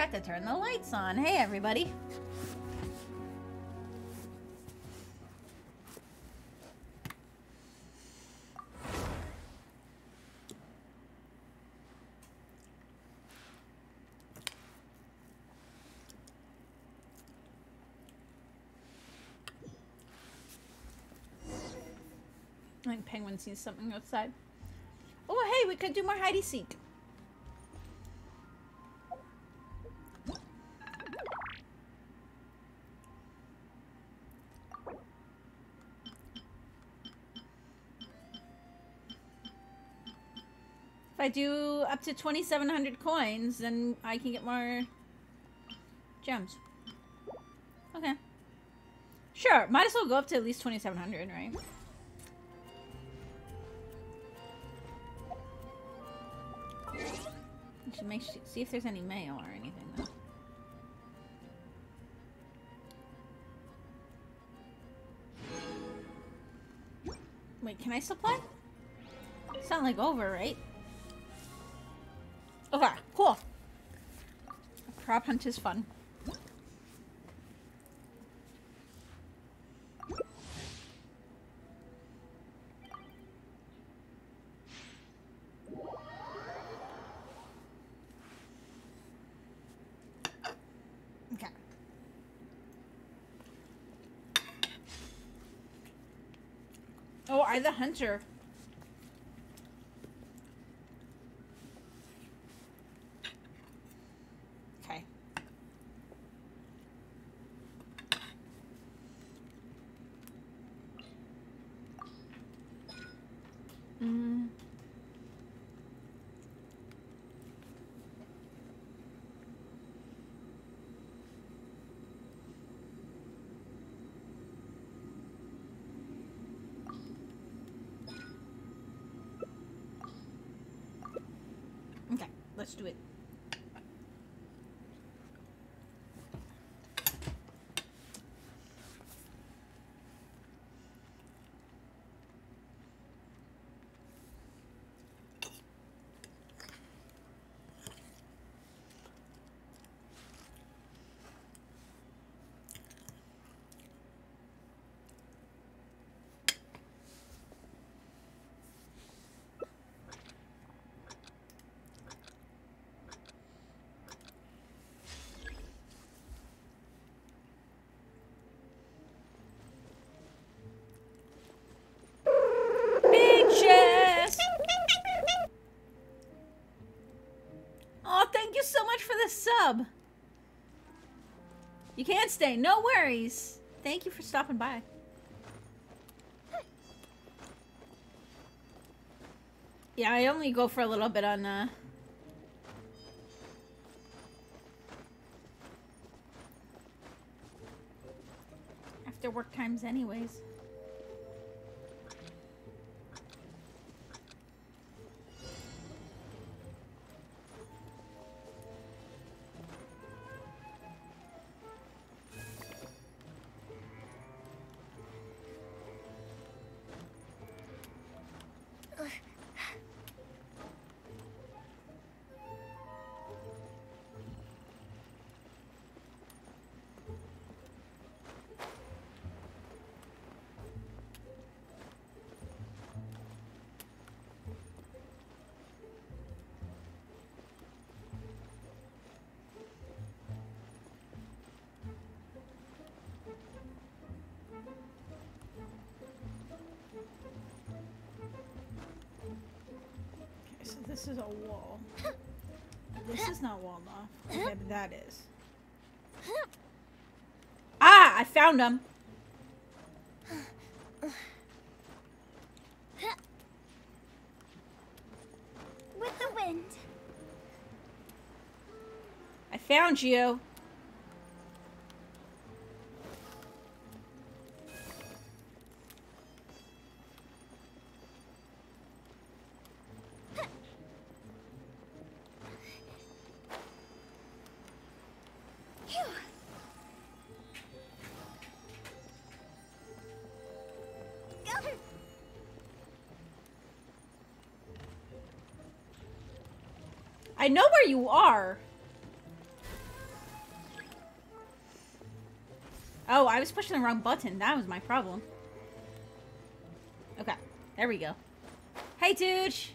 forgot to turn the lights on. Hey, everybody. I think Penguin sees something outside. Oh, hey, we could do more hide-and-seek. If I do up to 2,700 coins, then I can get more gems. Okay. Sure, might as well go up to at least 2,700, right? Should see if there's any mail or anything though. Wait, can I supply? It's not like over, right? Okay, cool. Prop hunt is fun. Okay. Oh, I'm the hunter. Okay. Okay, let's do it. So much for the sub. You can't stay. No worries. Thank you for stopping by. Yeah, I only go for a little bit on after work times anyways. This is a wall. This is not walled off. Okay, but that is. Ah! I found him! With the wind. I found you. I know where you are. Oh, I was pushing the wrong button. That was my problem. Okay, there we go. Hey, Tooch!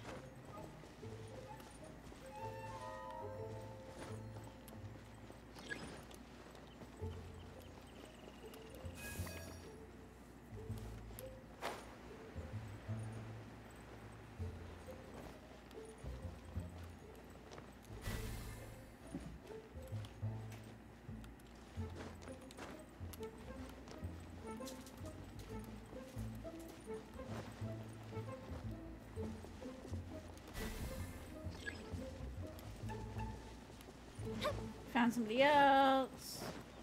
Found somebody else.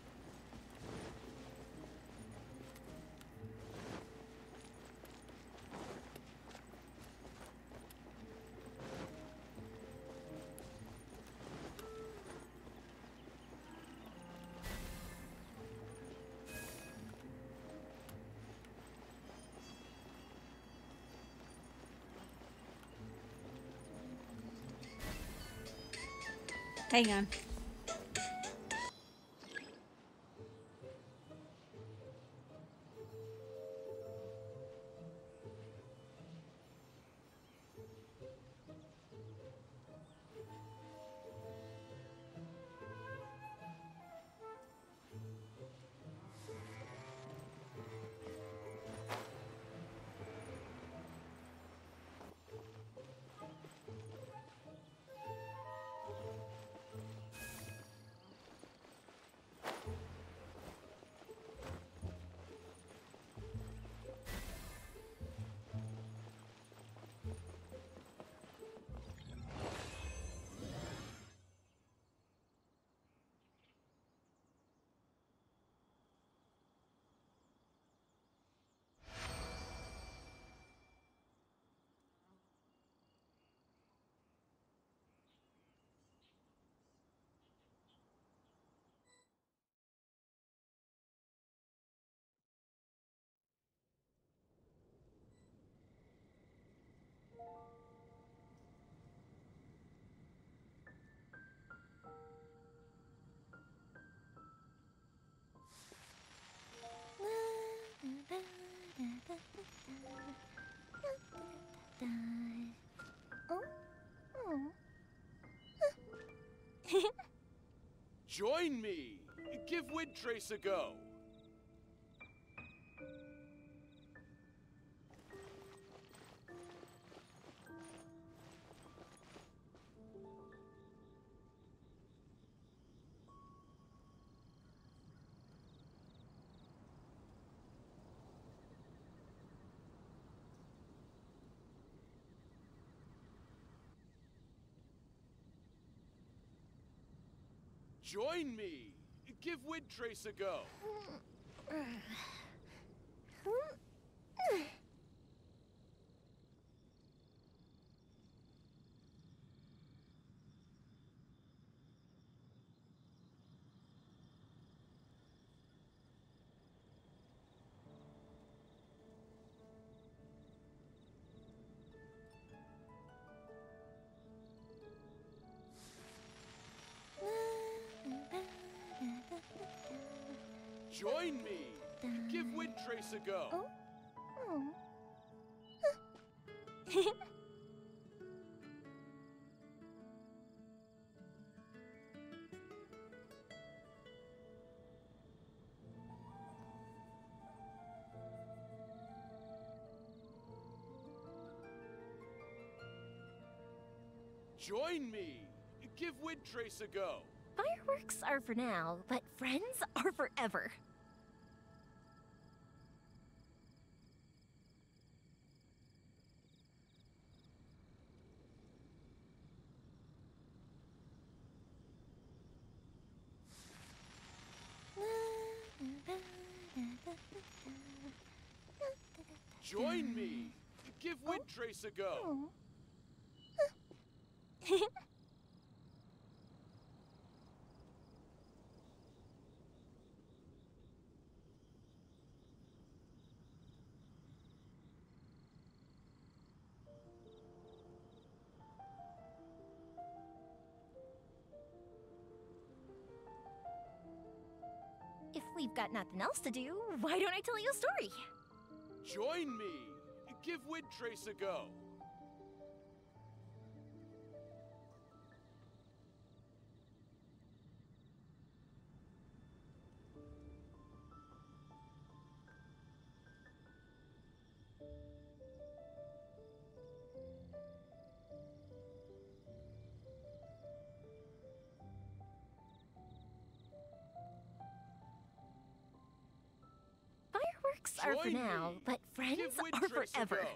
Hang on. Join me! Give Windtrace a go! Join me! Give Windtrace a go! Join me! Give Windtrace a go! Join me! Give Windtrace a go! Fireworks are for now, but friends are forever. Join me! Give Windtrace a go! If we've got nothing else to do, why don't I tell you a story? Join me. Give Windtrace a go. Fireworks are for Join now, me. but friends Give are Windtrace a forever. go.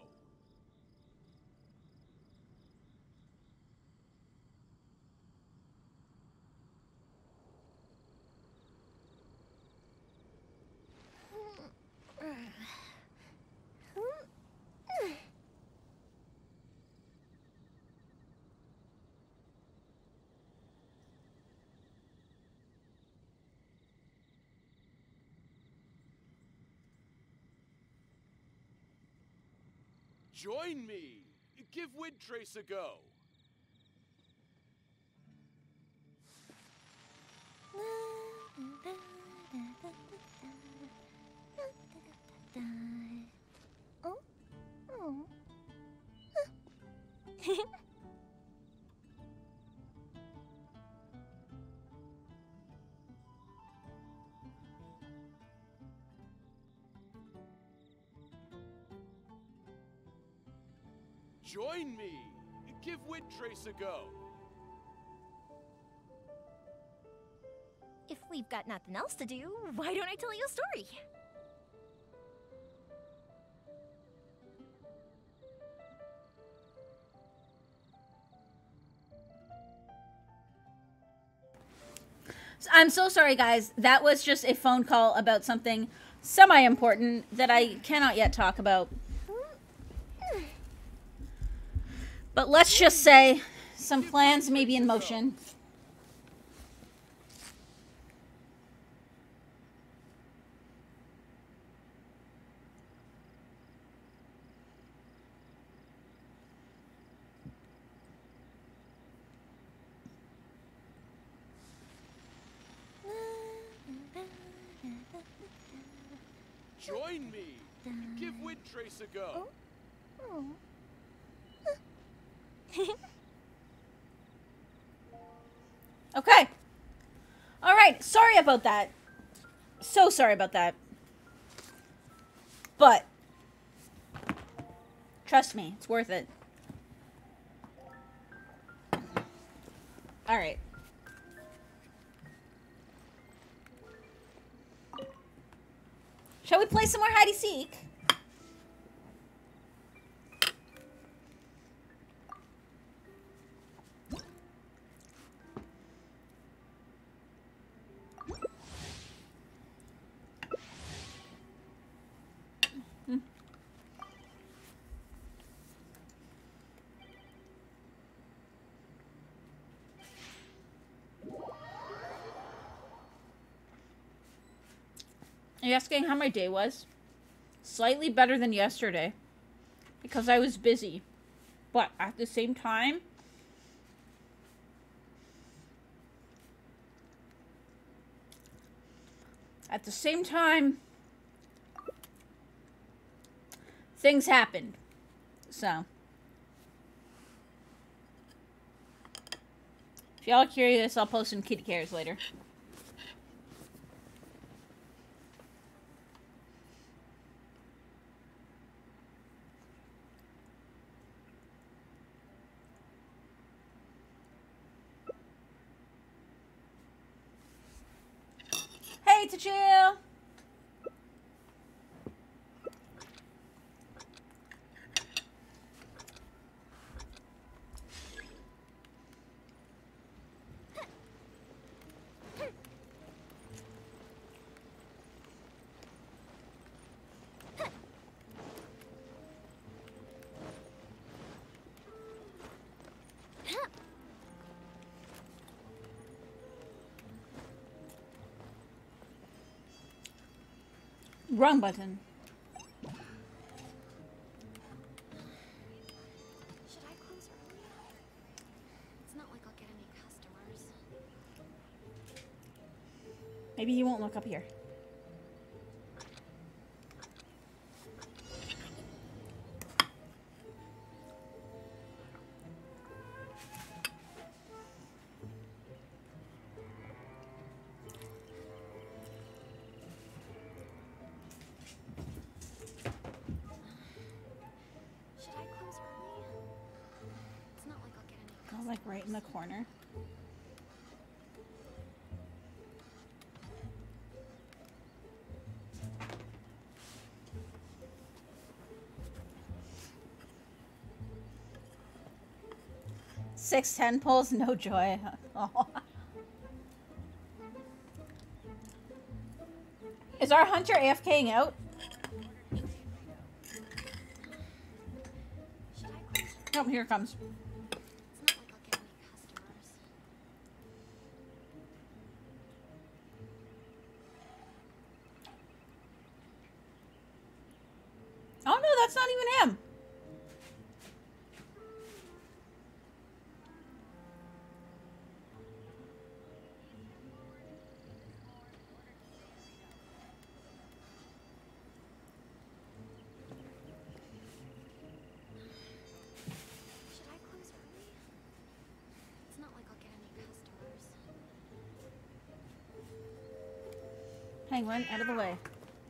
Join me. Give Windtrace a go. Oh? Oh. Join me. Give Windtrace a go. If we've got nothing else to do, why don't I tell you a story? I'm so sorry, guys. That was just a phone call about something semi-important that I cannot yet talk about. But let's just say some plans may be in motion. Join me. Give Windtrace a go. Oh. Okay. All right. Sorry about that. So sorry about that. But trust me, it's worth it. All right. Shall we play some more hide and seek? Are you asking how my day was? Slightly better than yesterday. Because I was busy. But at the same time, things happened. So, if y'all are curious, I'll post some kitty cares later. Hey, to chill. Wrong button. Should I close early? It's not like I'll get any customers. Maybe he won't look up here. like right in the corner. Six 10 pulls, no joy. Oh. Is our hunter AFKing out? Should I close? Oh, here it comes. It's not like I'll get any customers. Oh no, that's not even him. Should I close early? It's not like I'll get any customers. Penguin, out of the way.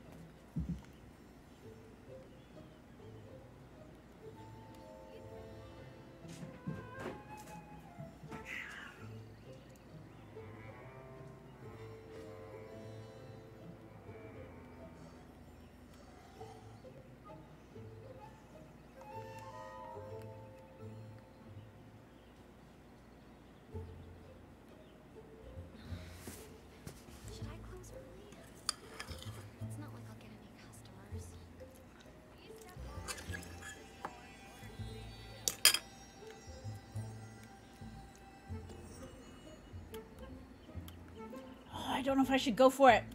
Should I close early? It's not like I'll get any customers. Oh, I don't know if I should go for it.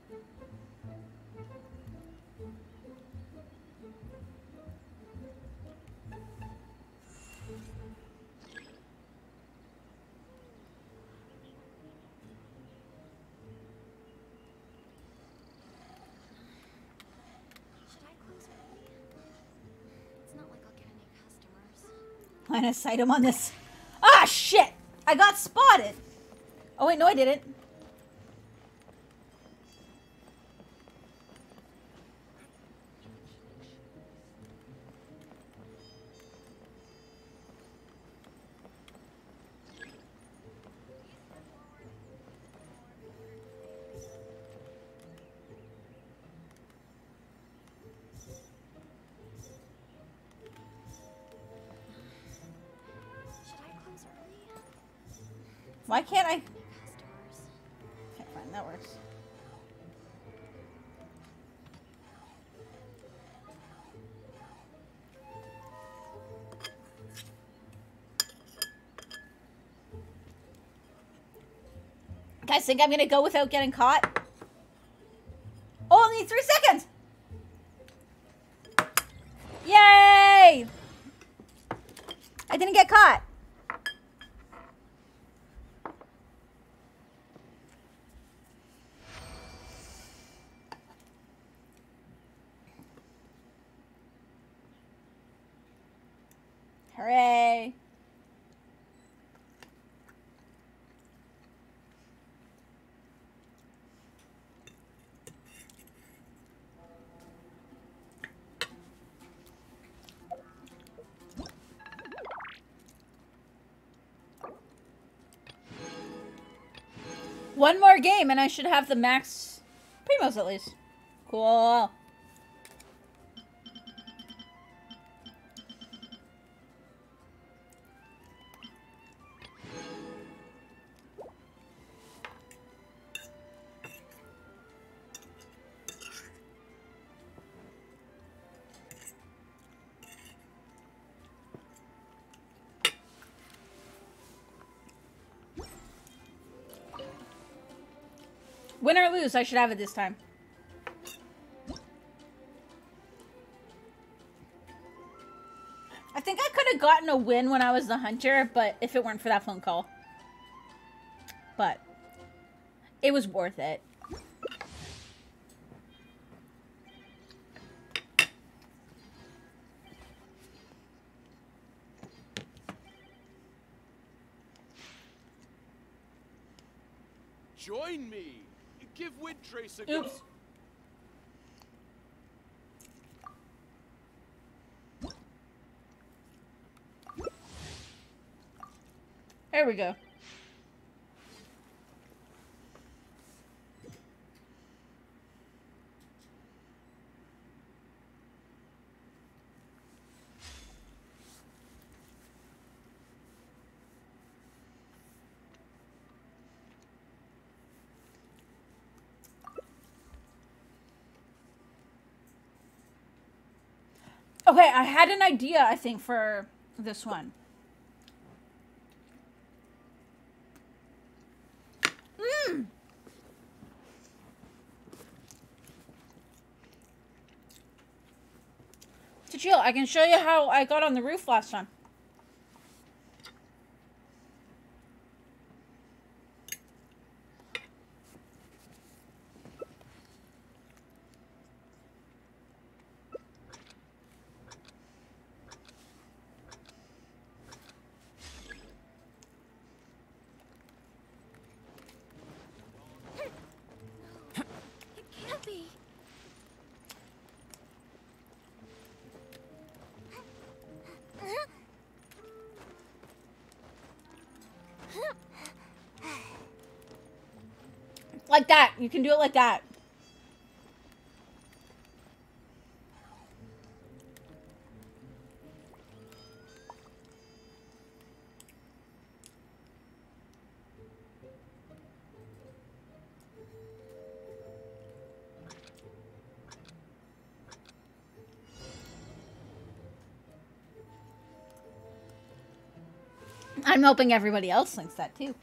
Should I close early? It's not like I'll get any customers. Line of sight him on this. Ah, shit! I got spotted. Oh wait, no, I didn't. Should I close early? Why can't I? Customers. Okay, fine, that works. Guys, think I'm gonna go without getting caught? Only 3 seconds! Yay! I didn't get caught. Hooray. One more game and I should have the max primos at least. Cool. Win or lose, I should have it this time. I think I could have gotten a win when I was the hunter, but if it weren't for that phone call. But it was worth it. Join me. Give Windtrace a go. Oops. There we go. Okay, I had an idea, I think, for this one. To chill, I can show you how I got on the roof last time. It can't be. Like that. You can do it like that. I'm hoping everybody else thinks that too.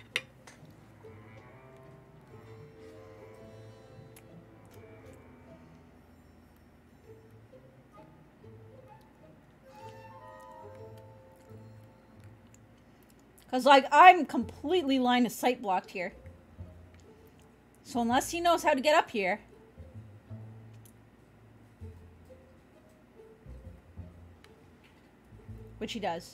Because, like, I'm completely line of sight blocked here. So unless he knows how to get up here... Which he does.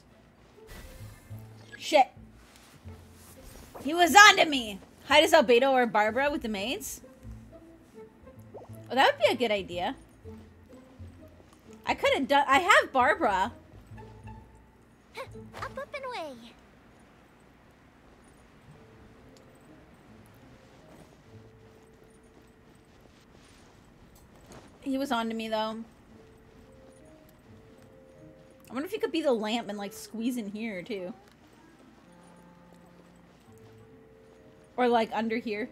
Shit. He was onto me. Hide as Albedo or Barbara with the maids? Oh, that would be a good idea. I could have done... I have Barbara. Up, up, and away. He was on to me, though. I wonder if he could be the lamp and, like, squeeze in here, too. Or, like, under here.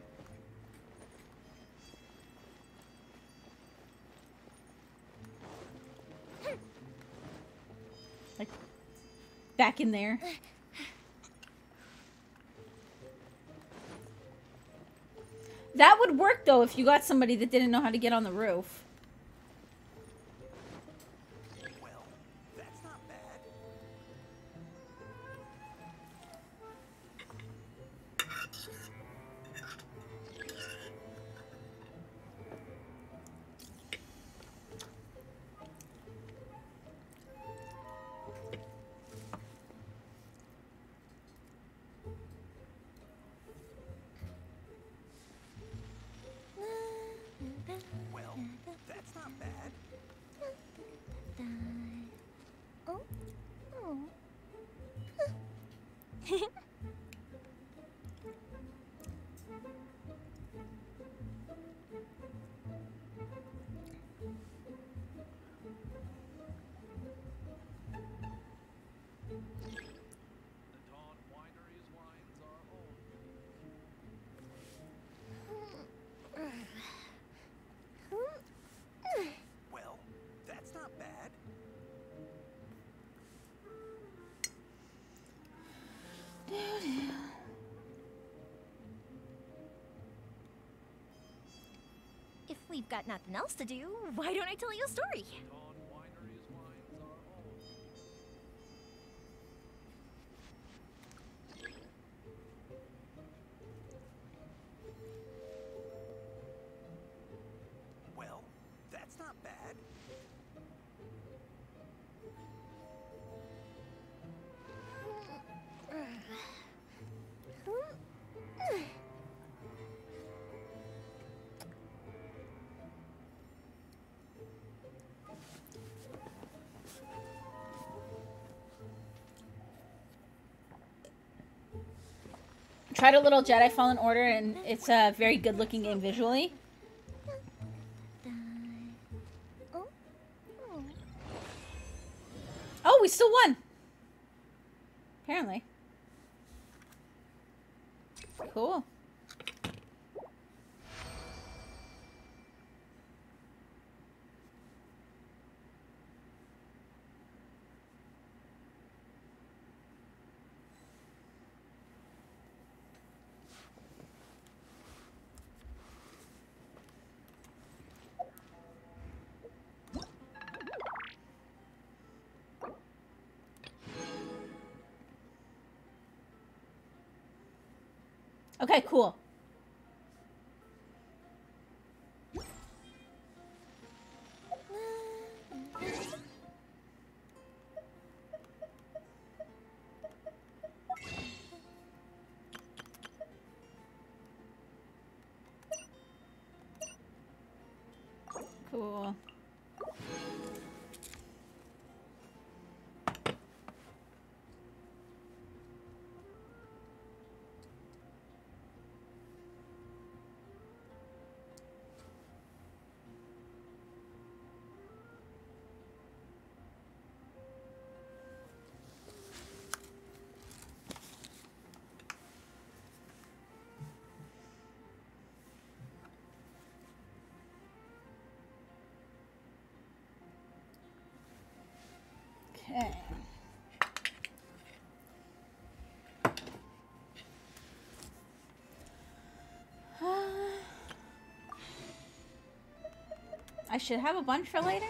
Like, back in there. That would work, though, if you got somebody that didn't know how to get on the roof. Well, that's not bad. Well, that's not bad. Oh. Oh. The Dawn Winery's wines are all well, that's not bad. If we've got nothing else to do, why don't I tell you a story? Dawn Winery's wines are all well, that's not bad. Tried a little Jedi Fallen Order, and it's a very good-looking game visually. Oh. Oh. Oh, we still won. Apparently. Cool. Okay, cool. Cool. Okay. I should have a bunch for later.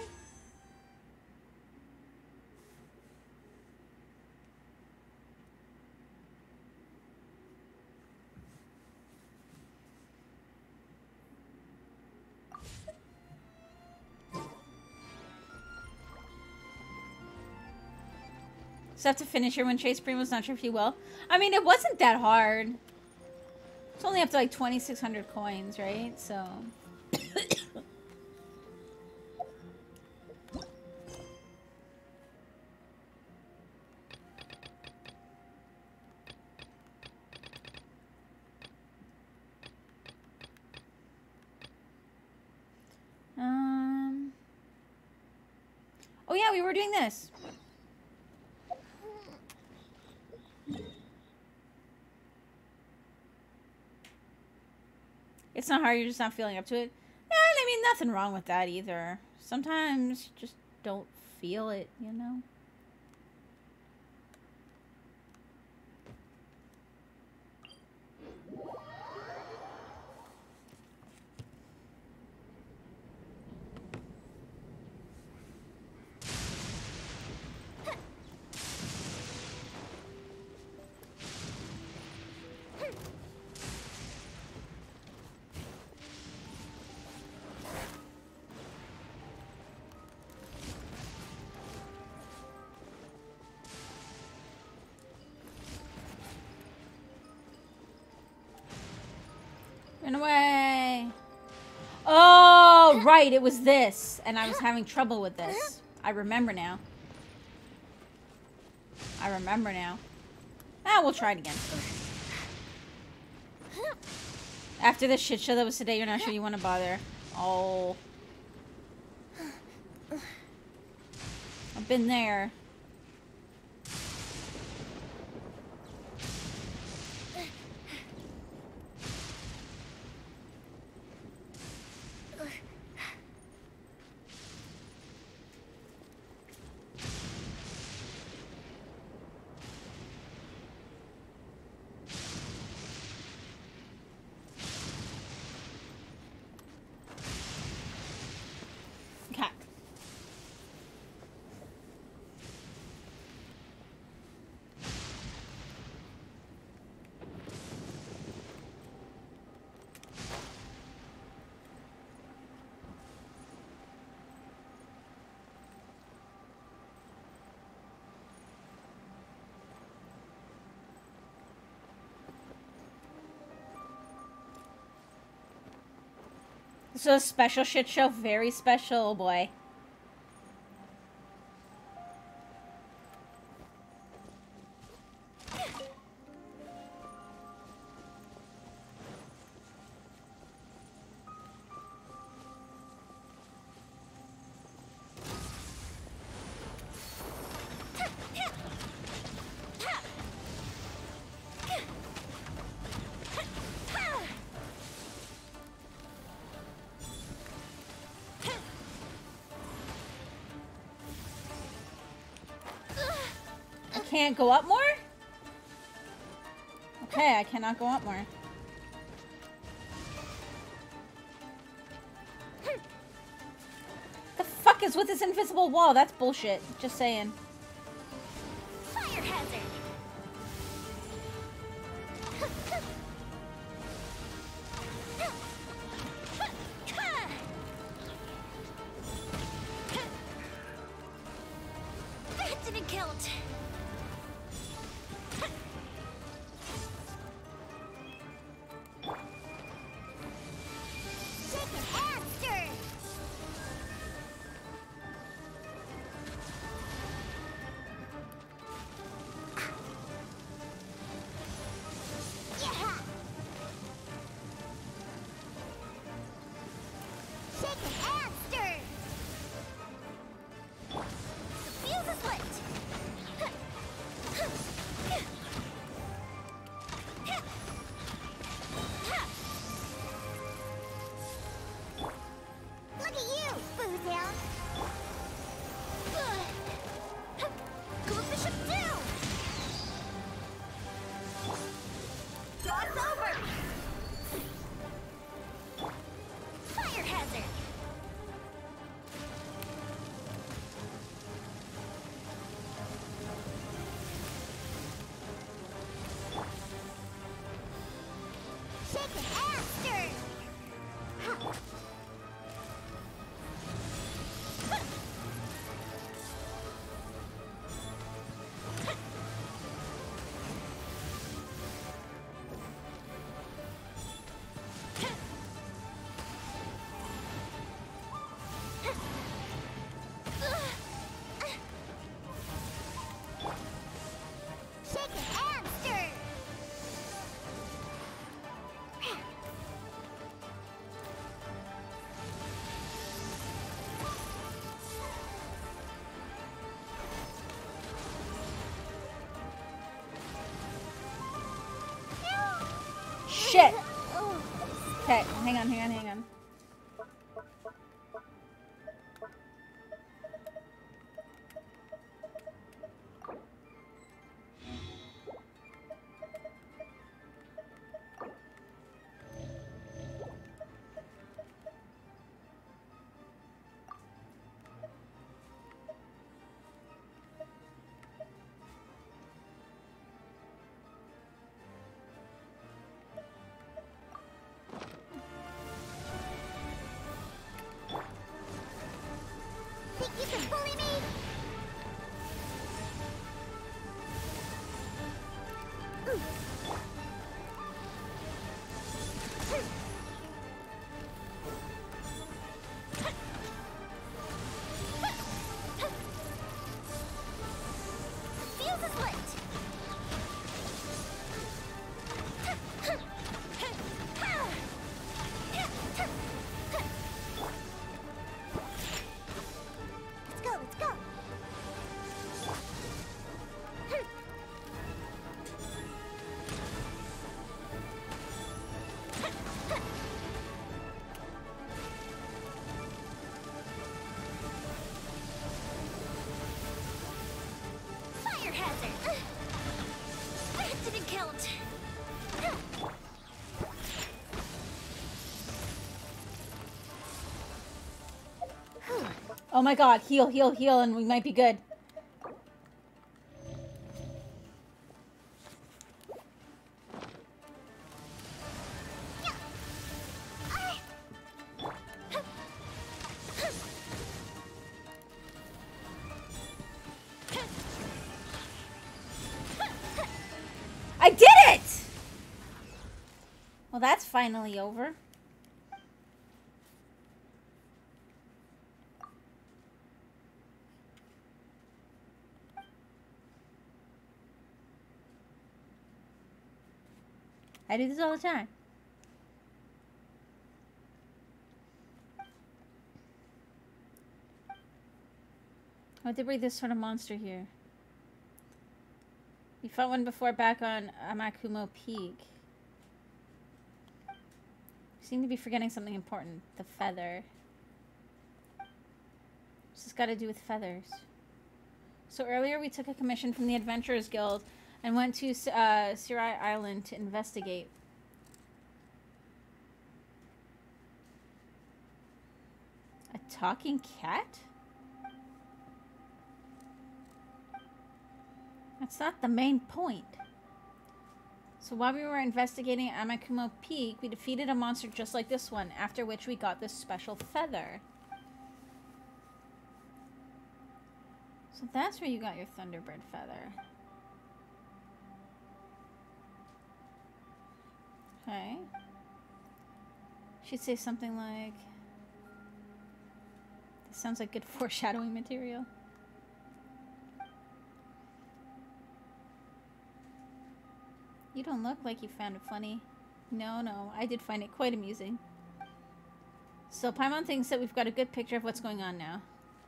So I have to finish her when Chase Primo's not sure if he will. I mean, it wasn't that hard. It's only up to like 2,600 coins, right? So. Oh yeah, we were doing this. It's not hard, you're just not feeling up to it. And I mean, nothing wrong with that either. Sometimes you just don't feel it, you know? Run away. Oh, right. It was this. And I was having trouble with this. I remember now. I remember now. Ah, we'll try it again. After the shit show that was today, you're not sure you want to bother. Oh. I've been there. This is a special shit show. Very special, oh boy. can't go up more? Okay, I cannot go up more. The fuck is with this invisible wall? That's bullshit. Just saying. Fire hazard. That didn't count. Shake it and stir. Yeah. Shake it and stir. The fuse is lit. Look at you, Boozound. Goes the ship down. Cross over. Fire hazard. Shake it and stir. Shake it and stir. Shit! Okay, hang on. Think you can bully me? Fuse is lit. Let's go. Fire hazard. That didn't count. Oh my god, heal, and we might be good. I did it! Well, that's finally over. I do this all the time. What did we this sort of monster here? We fought one before back on Amakumo Peak. We seem to be forgetting something important. The feather. What's this got to do with feathers? So earlier we took a commission from the Adventurers Guild and went to Sirai Island to investigate. A talking cat? That's not the main point. So while we were investigating Amakumo Peak, we defeated a monster just like this one, after which we got this special feather. So that's where you got your Thunderbird feather. Okay. She'd say something like... This sounds like good foreshadowing material. You don't look like you found it funny. No, I did find it quite amusing. So Paimon thinks that we've got a good picture of what's going on now.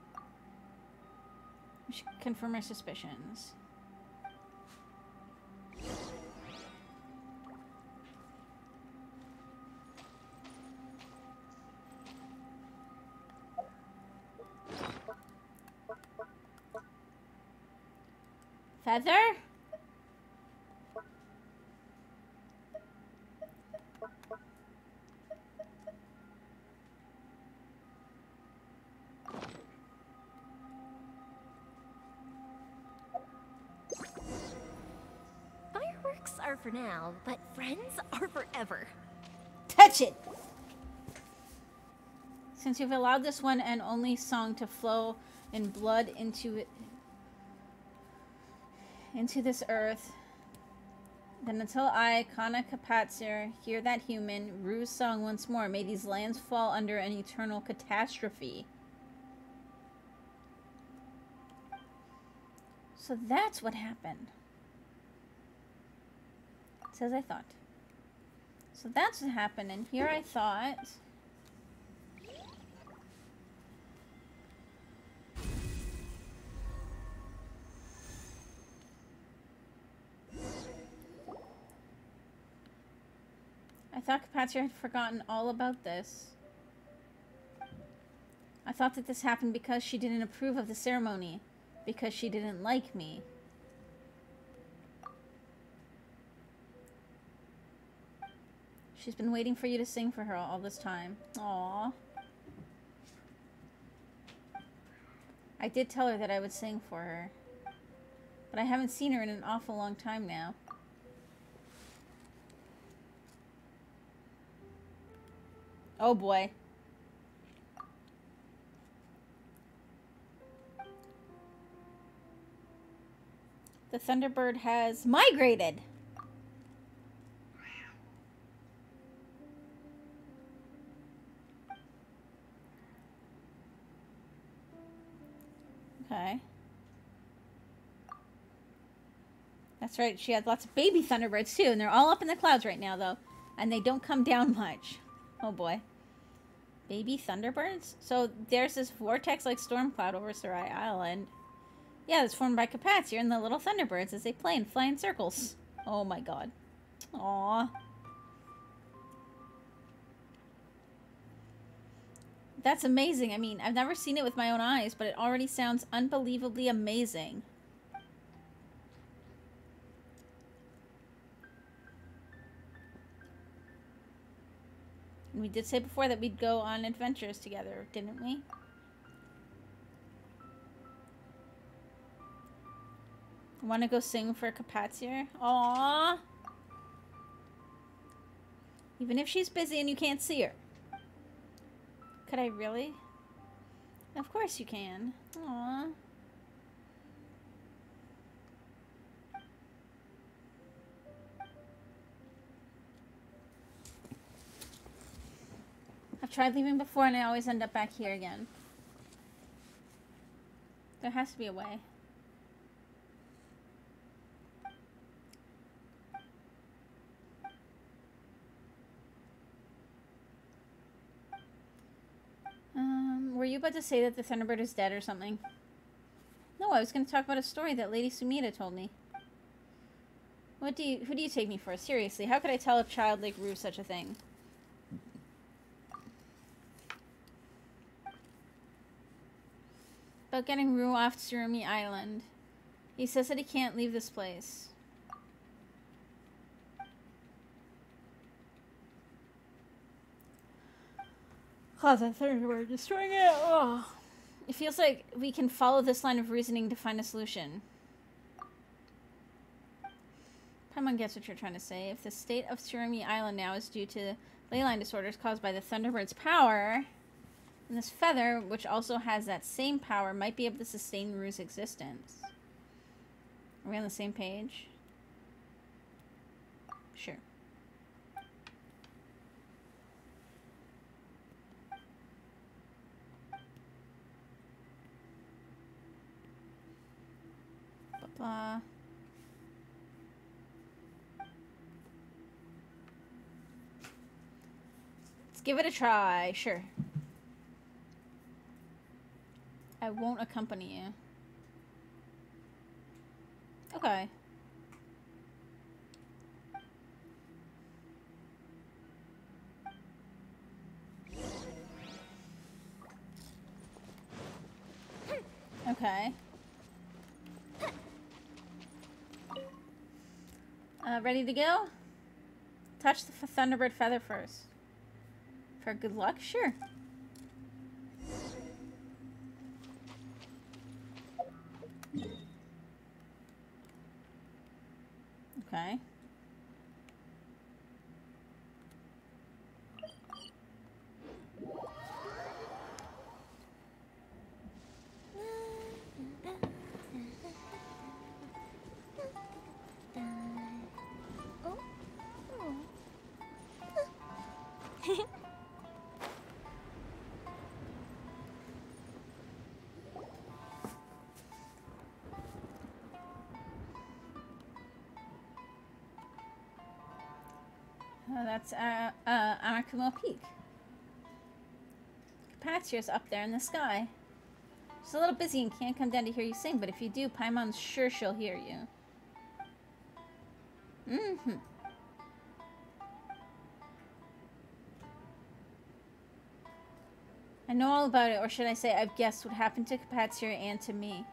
We should confirm our suspicions. Feather? Fireworks are for now, but friends are forever. Touch it! Since you've allowed this one and only song to flow in blood into this earth, then until I, Kana Kapatsir, hear that human, Rue's song once more, may these lands fall under an eternal catastrophe. So that's what happened. It's as I thought. So that's what happened, and here I thought... I thought Kapatsir had forgotten all about this. I thought that this happened because she didn't approve of the ceremony. Because she didn't like me. She's been waiting for you to sing for her all this time. Aww. I did tell her that I would sing for her. But I haven't seen her in an awful long time now. Oh boy. The Thunderbird has migrated. Okay. That's right, she had lots of baby Thunderbirds too, and they're all up in the clouds right now though. And they don't come down much. Oh boy. Baby Thunderbirds? So there's this vortex-like storm cloud over Sarai Island. Yeah, it's formed by Kapatsir and the little Thunderbirds as they play and fly in circles. Oh my god. Aww. That's amazing. I mean, I've never seen it with my own eyes, but it already sounds unbelievably amazing. And we did say before that we'd go on adventures together, didn't we? Want to go sing for Kapatsir? Aww. Even if she's busy and you can't see her. Could I really? Of course you can. Aww. I've tried leaving before and I always end up back here again. There has to be a way. Were you about to say that the Thunderbird is dead or something? No, I was going to talk about a story that Lady Sumida told me. Who do you take me for? Seriously, how could I tell a child like Rue such a thing? About getting Rue off Tsurumi Island. He says that he can't leave this place. Cause I thought we were destroying it. Oh. It feels like we can follow this line of reasoning to find a solution. Paimon gets what you're trying to say. If the state of Tsurumi Island now is due to leyline disorders caused by the Thunderbird's power, then this feather, which also has that same power, might be able to sustain Rue's existence. Are we on the same page? Sure. Blah. Let's give it a try. Sure. I won't accompany you. Okay. Okay. Ready to go? Touch the Thunderbird feather first. For good luck? Sure. Okay. That's Amakumo Peak. Capacia's up there in the sky. She's a little busy and can't come down to hear you sing, but if you do, Paimon's sure she'll hear you. Mm-hmm. I know all about it, or should I say I've guessed what happened to Capacia and to me.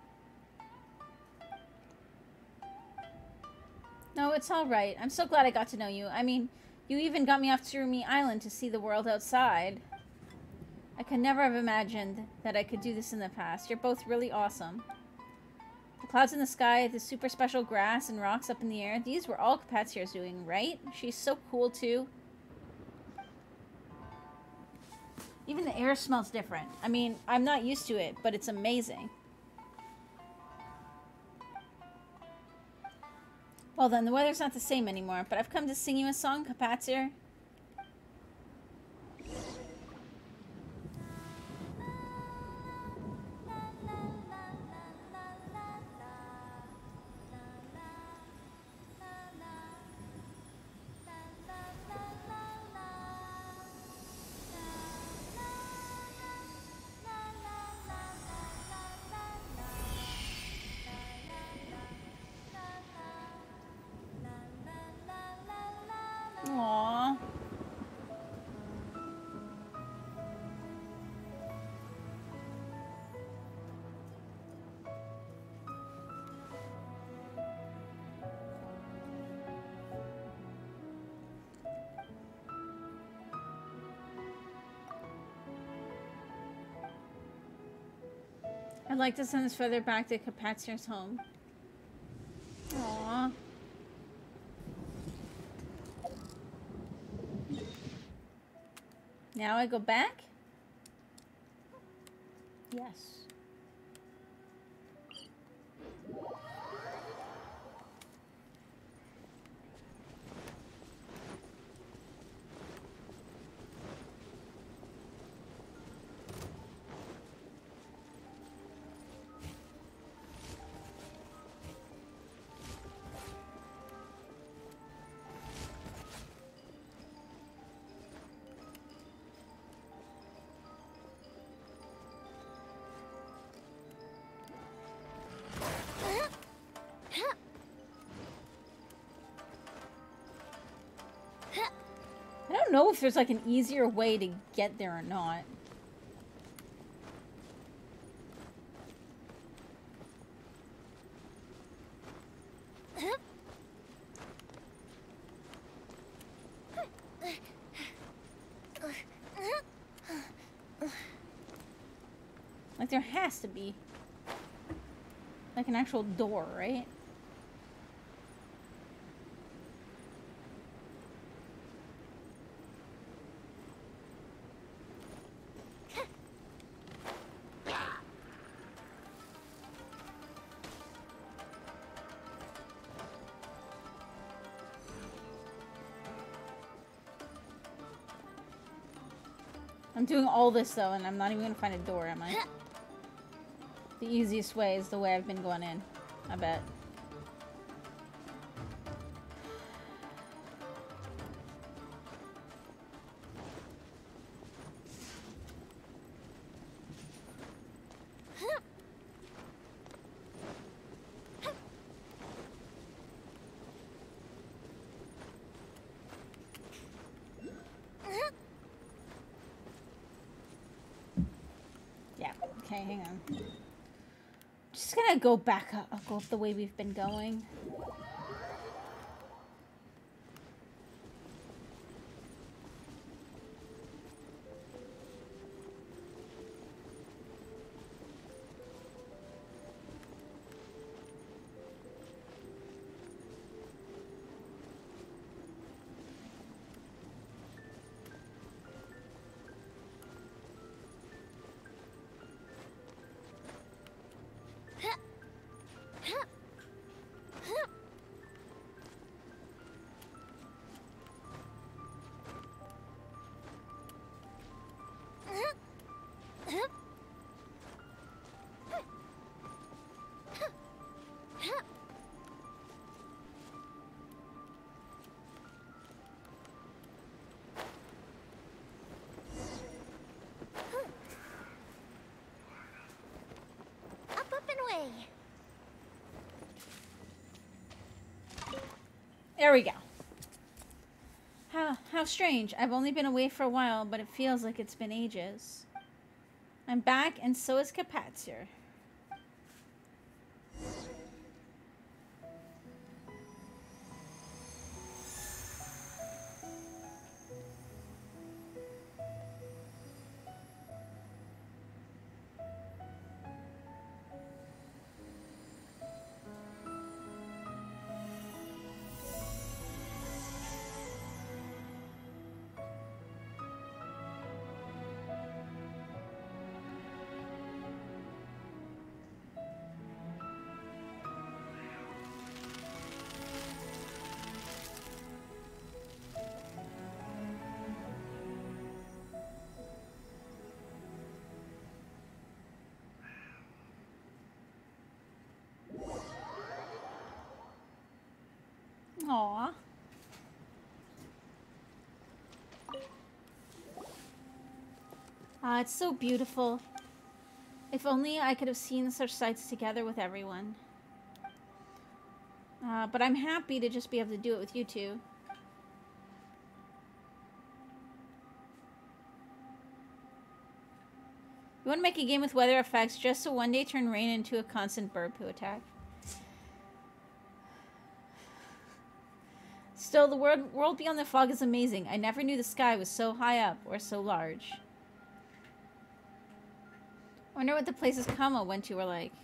No, it's all right. I'm so glad I got to know you. I mean, you even got me off Tsurumi Island to see the world outside. I could never have imagined that I could do this in the past. You're both really awesome. The clouds in the sky, the super special grass and rocks up in the air, these were all Capacia's doing, right? She's so cool, too. Even the air smells different. I mean, I'm not used to it, but it's amazing. Well then, the weather's not the same anymore, but I've come to sing you a song, Capacia. Aww. I'd like to send this feather back to Capacia's home. Aww. Now I go back? Yes. I don't know if there's like an easier way to get there or not. Like, there has to be. Like an actual door, right? I'm doing all this though, and I'm not even gonna find a door, am I? The easiest way is the way I've been going in, I bet. Yeah, okay, hang on. Just gonna go back up. I'll go up the way we've been going. Up and away. There we go. How strange. I've only been away for a while, but it feels like it's been ages. I'm back, and so is Carpathier. Aww. Ah, it's so beautiful. If only I could have seen such sights together with everyone. But I'm happy to just be able to do it with you two. You want to make a game with weather effects just to one day turn rain into a constant bird poo attack? Still, the world beyond the fog is amazing. I never knew the sky was so high up or so large. I wonder what the places Kama went to were like.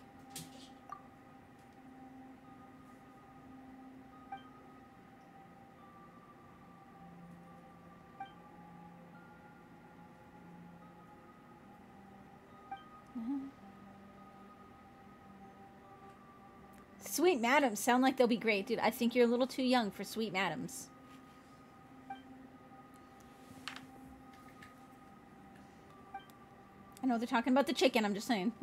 Sweet Madams sound like they'll be great. Dude, I think you're a little too young for Sweet Madams. I know they're talking about the chicken, I'm just saying.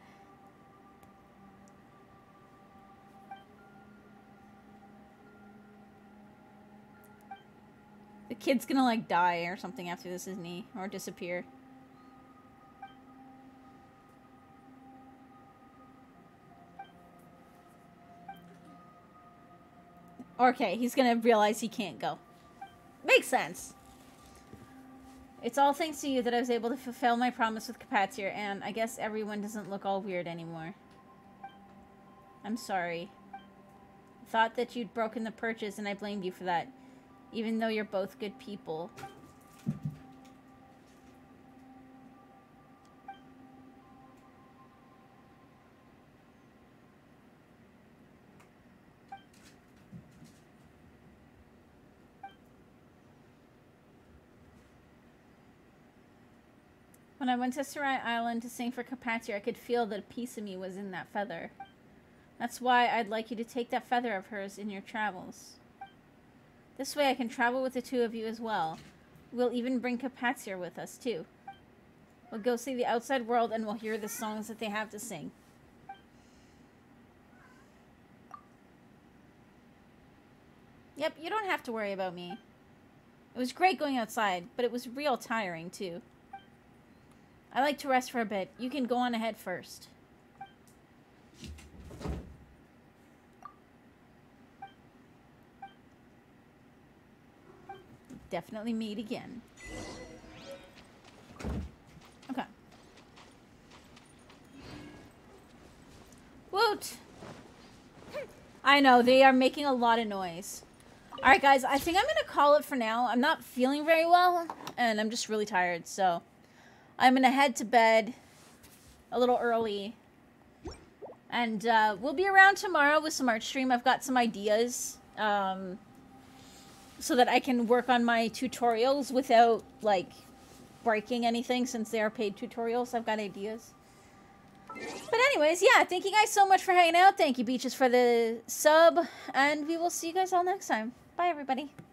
The kid's gonna, like, die or something after this, isn't he? Or disappear. Okay, he's gonna realize he can't go. Makes sense. It's all thanks to you that I was able to fulfill my promise with Carpathier, and I guess everyone doesn't look all weird anymore. I'm sorry. I thought that you'd broken the perches, and I blamed you for that. Even though you're both good people. When I went to Sarai Island to sing for Carpathia, I could feel that a piece of me was in that feather. That's why I'd like you to take that feather of hers in your travels. This way I can travel with the two of you as well. We'll even bring Carpathia with us, too. We'll go see the outside world and we'll hear the songs that they have to sing. Yep, you don't have to worry about me. It was great going outside, but it was real tiring, too. I like to rest for a bit. You can go on ahead first. Definitely meet again. Okay. Woot! I know, they are making a lot of noise. Alright guys, I think I'm gonna call it for now. I'm not feeling very well, and I'm just really tired, so I'm gonna head to bed a little early. And we'll be around tomorrow with some art stream. I've got some ideas. So that I can work on my tutorials without, like, breaking anything, since they are paid tutorials. I've got ideas. But anyways, yeah, thank you guys so much for hanging out. Thank you, Beaches, for the sub. And we will see you guys all next time. Bye, everybody.